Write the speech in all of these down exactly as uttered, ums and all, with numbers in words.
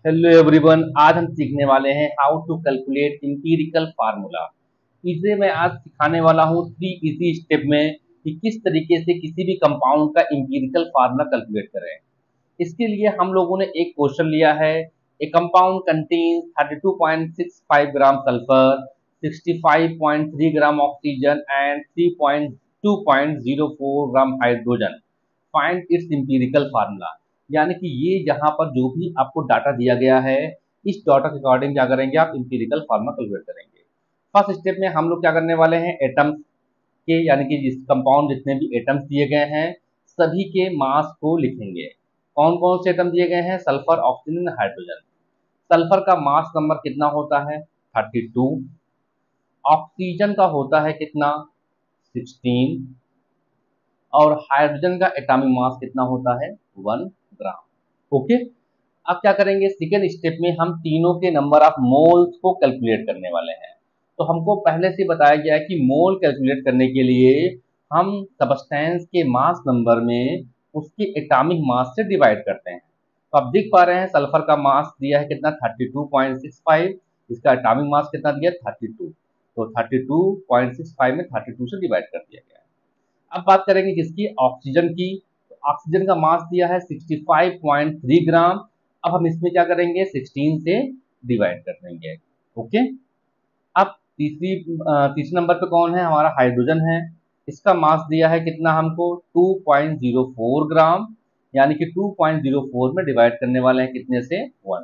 Hello everyone, आज हम सीखने वाले हैं how to calculate empirical formula. इसे मैं आज सिखाने वाला हूँ थ्री इजी स्टेप में कि किस तरीके से किसी भी कंपाउंड का एम्पिरिकल फार्मूला कैलकुलेट करें। इसके लिए हम लोगों ने एक क्वेश्चन लिया है। A compound contains thirty two point six five gram sulphur, sixty five point three gram oxygen and three point two point zero four gram hydrogen. Find its empirical formula. यानी कि ये यहाँ पर जो भी आपको डाटा दिया गया है, इस डाटा के अकॉर्डिंग क्या करेंगे, आप एम्पिरिकल फार्मूला कैलकुलेट करेंगे। फर्स्ट स्टेप में हम लोग क्या करने वाले हैं, एटम्स के यानी कि जिस कंपाउंड जितने भी एटम्स दिए गए हैं सभी के मास को लिखेंगे। कौन कौन से एटम दिए गए हैं, सल्फर, ऑक्सीजन, हाइड्रोजन। सल्फर का मास नंबर कितना होता है, थर्टी टू। ऑक्सीजन का होता है कितना, सिक्सटीन। और हाइड्रोजन का एटॉमिक मास कितना होता है, वन ग्राम। ओके, अब क्या करेंगे, सेकेंड स्टेप में हम तीनों के नंबर ऑफ मोल्स को कैलकुलेट करने वाले हैं। तो हमको पहले से बताया गया है कि मोल कैलकुलेट करने के लिए हम सब्सटेंस के मास नंबर में उसके एटॉमिक मास से डिवाइड करते हैं। तो आप देख पा रहे हैं सल्फर का मास दिया है कितना, thirty two point six five. इसका एटॉमिक मास कितना दिया, थर्टी टू। तो thirty two point six five में थर्टी टू से डिवाइड कर दिया गया है। अब बात करेंगे किसकी, ऑक्सीजन की। तो ऑक्सीजन का मास दिया है sixty five point three gram. अब हम इसमें क्या करेंगे, सिक्सटीन से डिवाइड कर देंगे। ओके, अब तीसरी तीसरे नंबर पे कौन है, हमारा हाइड्रोजन है। इसका मास दिया है कितना हमको, two point zero four gram. यानी कि टू पॉइंट ज़ीरो फोर में डिवाइड करने वाले हैं कितने से, वन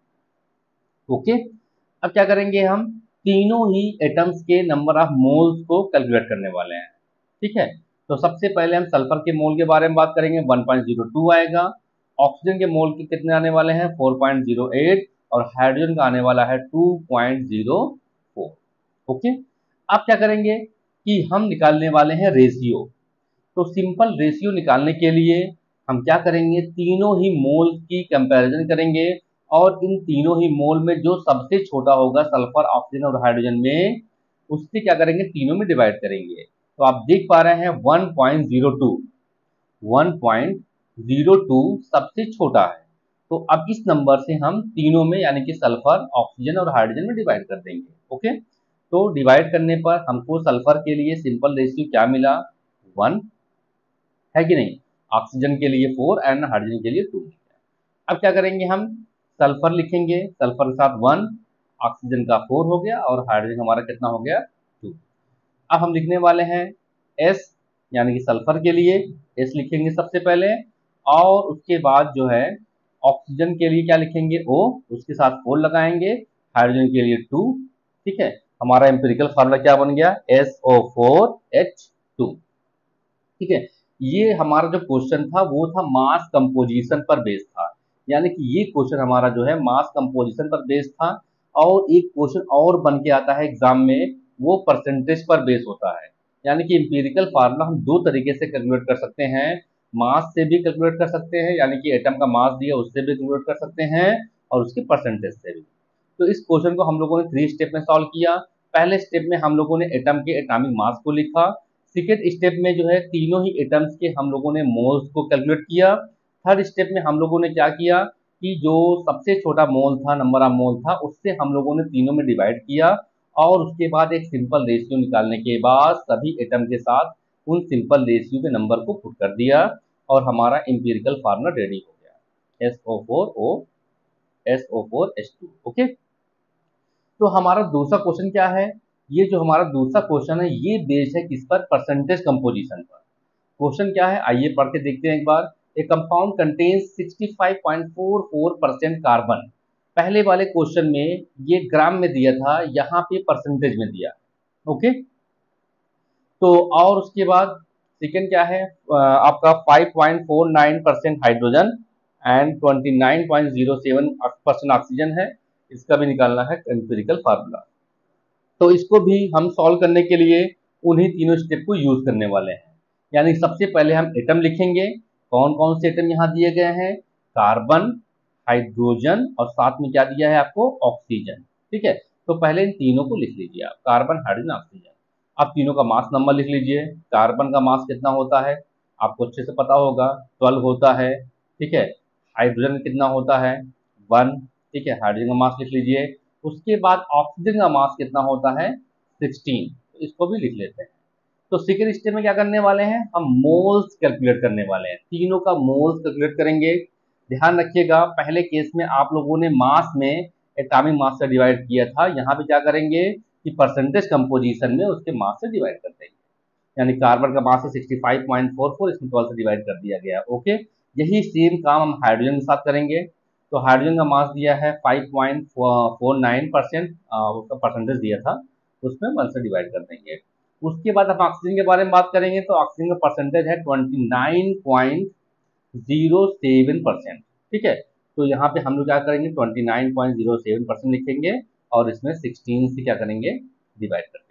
से। ओके, अब क्या करेंगे, हम तीनों ही एटम्स के नंबर ऑफ मोल्स को कैलकुलेट करने वाले हैं। ठीक है, तो सबसे पहले हम सल्फर के मोल के बारे में बात करेंगे, वन पॉइंट ज़ीरो टू आएगा। ऑक्सीजन के मोल के कितने आने वाले हैं, फोर पॉइंट ज़ीरो एट। और हाइड्रोजन का आने वाला है two point zero four. Okay, अब क्या करेंगे कि हम निकालने वाले हैं रेशियो। तो सिंपल रेशियो निकालने के लिए हम क्या करेंगे, तीनों ही मोल की कंपैरिजन करेंगे और इन तीनों ही मोल में जो सबसे छोटा होगा सल्फर, ऑक्सीजन और हाइड्रोजन में, उससे क्या करेंगे, तीनों में डिवाइड करेंगे। तो आप देख पा रहे हैं one point zero two, one point zero two सबसे छोटा है। तो अब इस नंबर से हम तीनों में यानी कि सल्फर, ऑक्सीजन और हाइड्रोजन में डिवाइड कर देंगे। ओके, तो डिवाइड करने पर हमको सल्फर के लिए सिंपल रेशियो क्या मिला, वन, है कि नहीं। ऑक्सीजन के लिए फोर एंड हाइड्रोजन के लिए टू। अब क्या करेंगे, हम सल्फर लिखेंगे, सल्फर के साथ वन, ऑक्सीजन का फोर हो गया और हाइड्रोजन हमारा कितना हो गया, टू। अब हम लिखने वाले हैं एस, यानी कि सल्फर के लिए एस लिखेंगे सबसे पहले। और उसके बाद जो है ऑक्सीजन के लिए क्या लिखेंगे, ओ, उसके साथ फोर लगाएंगे, हाइड्रोजन के लिए टू। ठीक है, हमारा एम्पिरिकल फार्मूला क्या बन गया, S O four H two. ठीक है, ये हमारा जो क्वेश्चन था वो था मास कंपोजिशन पर बेस्ड था। यानी कि ये क्वेश्चन हमारा जो है मास कंपोजिशन पर बेस्ड था। और एक क्वेश्चन और बन के आता है एग्जाम में, वो परसेंटेज पर बेस होता है। यानी कि एम्पिरिकल फार्मूला हम दो तरीके से कैलकुलेट कर सकते हैं, मास से भी कैलकुलेट कर सकते हैं, यानी कि एटम का मास दिया उससे भी कैलकुलेट कर सकते हैं, और उसकी परसेंटेज से भी। तो इस क्वेश्चन को हम लोगों ने थ्री स्टेप में सॉल्व किया। पहले स्टेप में हम लोगों ने एटम के एटॉमिक मास को लिखा। सेकेंड स्टेप में जो है तीनों ही एटम्स के हम लोगों ने मोल्स को कैलकुलेट किया। थर्ड स्टेप में हम लोगों ने क्या किया कि जो सबसे छोटा मोल था, नंबर ऑफ मोल था, उससे हम लोगों ने तीनों में डिवाइड किया। और उसके बाद एक सिंपल रेशियो निकालने के बाद सभी एटम के साथ उन सिंपल रेशियो के नंबर को पुट कर दिया और हमारा एम्पिरिकल फार्मूला रेडी हो गया, S O four O S O four H two. Okay, तो हमारा दूसरा क्वेश्चन क्या है, ये जो हमारा दूसरा क्वेश्चन है ये बेस्ड है किस पर, परसेंटेज कंपोजिशन पर। क्वेश्चन क्या है, आइए पढ़ के देखते हैं एक बार। A compound contains sixty five point four four percent carbon. पहले वाले क्वेश्चन में ये ग्राम में दिया था, यहाँ पे परसेंटेज में दिया। ओके, तो और उसके बाद सेकंड क्या है, आपका five point four nine percent hydrogen and twenty nine point zero seven percent oxygen है। इसका भी निकालना है एम्पिरिकल फार्मूला। तो इसको भी हम सॉल्व करने के लिए उन्हीं तीनों स्टेप को यूज करने वाले हैं। यानी सबसे पहले हम एटम लिखेंगे, कौन कौन से एटम यहाँ दिए गए हैं, कार्बन, हाइड्रोजन और साथ में क्या दिया है आपको, ऑक्सीजन। ठीक है, तो पहले इन तीनों को लिख लीजिए आप, कार्बन, हाइड्रोजन, ऑक्सीजन। अब तीनों का मास नंबर लिख लीजिए। कार्बन का मास कितना होता है, आपको अच्छे से पता होगा, ट्वेल्व होता है। ठीक है, हाइड्रोजन कितना होता है, वन। ठीक है, हाइड्रोजन का मास लिख लीजिए। उसके बाद ऑक्सीजन का मास कितना होता है, सिक्सटीन, तो इसको भी लिख लेते हैं। तो सेकेंड स्टेप में क्या करने वाले हैं, हम मोल्स कैलकुलेट करने वाले हैं, तीनों का मोल्स कैलकुलेट करेंगे। ध्यान रखिएगा, पहले केस में आप लोगों ने मास में एटॉमिक मास से डिवाइड किया था, यहाँ पे क्या करेंगे कि परसेंटेज कंपोजिशन में उसके मास से डिवाइड कर देंगे। यानी कार्बन का मास है sixty five point four four, इसमें ट्वेल्व से डिवाइड कर दिया गया। ओके, यही सेम काम हम हाइड्रोजन के साथ करेंगे। तो हाइड्रोजन का मास दिया है five point four nine percent, उसका परसेंटेज दिया था, उसमें वन से डिवाइड कर देंगे। उसके बाद हम ऑक्सीजन के बारे में बात करेंगे, तो ऑक्सीजन का परसेंटेज है twenty nine point zero seven percent. ठीक है, तो यहाँ पे हम लोग क्या करेंगे, twenty nine point zero seven percent लिखेंगे और इसमें सिक्सटीन से क्या करेंगे, डिवाइड कर देंगे।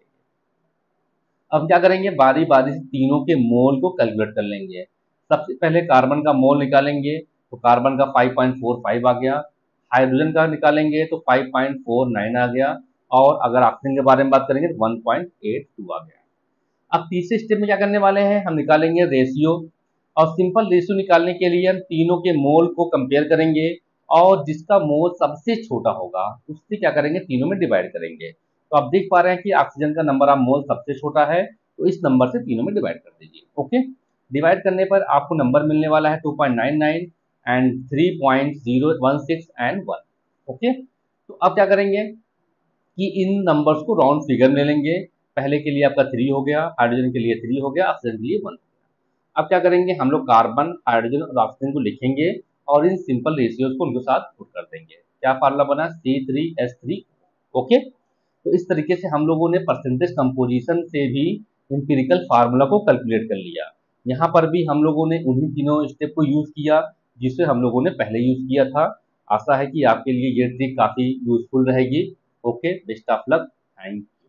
अब क्या करेंगे, बारी बारी से तीनों के मोल को कैलकुलेट कर लेंगे। सबसे पहले कार्बन का मोल निकालेंगे, तो कार्बन का फाइव पॉइंट फोर फाइव आ गया। हाइड्रोजन का निकालेंगे तो फाइव पॉइंट फोर नाइन आ गया, और अगर ऑक्सीजन के बारे में बात करेंगे तो वन पॉइंट एट टू आ गया। अब तीसरे स्टेप में क्या करने वाले हैं, हम निकालेंगे रेशियो, और सिंपल रेशियो निकालने के लिए हम तीनों के मोल को कंपेयर करेंगे, और जिसका मोल सबसे छोटा होगा उससे क्या करेंगे, तीनों में डिवाइड करेंगे। तो आप देख पा रहे हैं कि ऑक्सीजन का नंबर ऑफ मोल सबसे छोटा है, तो इस नंबर से तीनों में डिवाइड कर दीजिए। ओके, डिवाइड करने पर आपको नंबर मिलने वाला है two point nine nine and three point zero one six and one. Okay, तो अब क्या करेंगे कि इन नंबर्स को राउंड फिगर में लेंगे। पहले के लिए आपका थ्री हो गया, हाइड्रोजन के लिए थ्री हो गया, ऑक्सीजन के लिए वन। अब क्या करेंगे, हम लोग कार्बन, हाइड्रोजन और ऑक्सीजन को लिखेंगे और इन सिंपल रेशियोज को उनके साथ पुट कर देंगे। क्या फार्मूला बना, C three S three. Okay, तो इस तरीके से हम लोगों ने परसेंटेज कंपोजिशन से भी इंपीरिकल फार्मूला को कैलकुलेट कर लिया। यहाँ पर भी हम लोगों ने उन्हीं तीनों स्टेप को यूज किया जिसे हम लोगों ने पहले यूज किया था। आशा है कि आपके लिए ये ट्रिक काफी यूजफुल रहेगी। Okay, best of luck, thank